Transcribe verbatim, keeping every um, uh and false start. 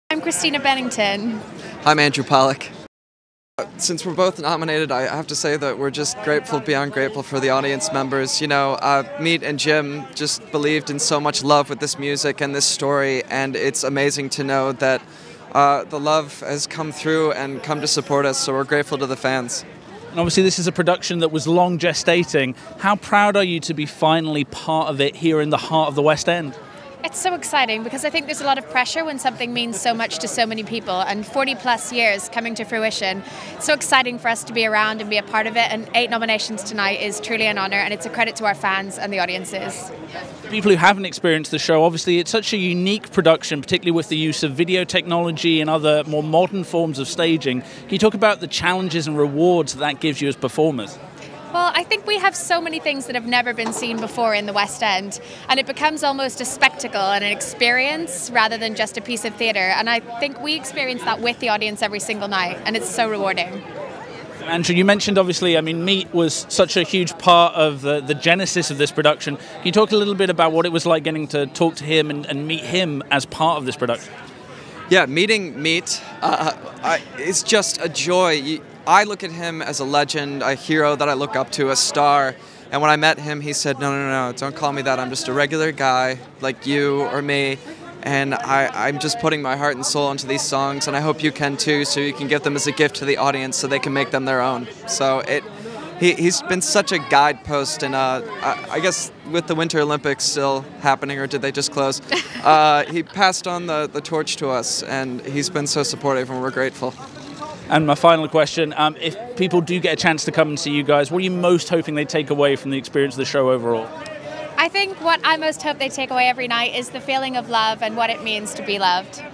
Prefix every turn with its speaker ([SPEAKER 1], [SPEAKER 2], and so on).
[SPEAKER 1] I'm Christina Bennington.
[SPEAKER 2] I'm Andrew Polec. Since we're both nominated, I have to say that we're just grateful, beyond grateful for the audience members. You know, uh, Meat and Jim just believed in so much love with this music and this story, and it's amazing to know that uh, the love has come through and come to support us, so we're grateful to the fans.
[SPEAKER 3] And obviously this is a production that was long gestating. How proud are you to be finally part of it here in the heart of the West End?
[SPEAKER 1] It's so exciting because I think there's a lot of pressure when something means so much to so many people, and forty plus years coming to fruition. It's so exciting for us to be around and be a part of it, and eight nominations tonight is truly an honour, and it's a credit to our fans and the audiences.
[SPEAKER 3] People who haven't experienced the show, obviously it's such a unique production, particularly with the use of video technology and other more modern forms of staging. Can you talk about the challenges and rewards that, that gives you as performers?
[SPEAKER 1] Well, I think we have so many things that have never been seen before in the West End, and it becomes almost a spectacle and an experience rather than just a piece of theatre, and I think we experience that with the audience every single night, and it's so rewarding.
[SPEAKER 3] Andrew, you mentioned obviously, I mean, Meat was such a huge part of the, the genesis of this production. Can you talk a little bit about what it was like getting to talk to him and, and meet him as part of this production?
[SPEAKER 2] Yeah, meeting Meat uh, I, is just a joy. You, I look at him as a legend, a hero that I look up to, a star. And when I met him, he said, no, no, no, don't call me that. I'm just a regular guy like you or me. And I, I'm just putting my heart and soul into these songs, and I hope you can too, so you can give them as a gift to the audience so they can make them their own. So it, he, he's been such a guidepost, and uh, I, I guess with the Winter Olympics still happening, or did they just close, uh, he passed on the, the torch to us, and he's been so supportive, and we're grateful.
[SPEAKER 3] And my final question, um, if people do get a chance to come and see you guys, what are you most hoping they take away from the experience of the show overall?
[SPEAKER 1] I think what I most hope they take away every night is the feeling of love and what it means to be loved.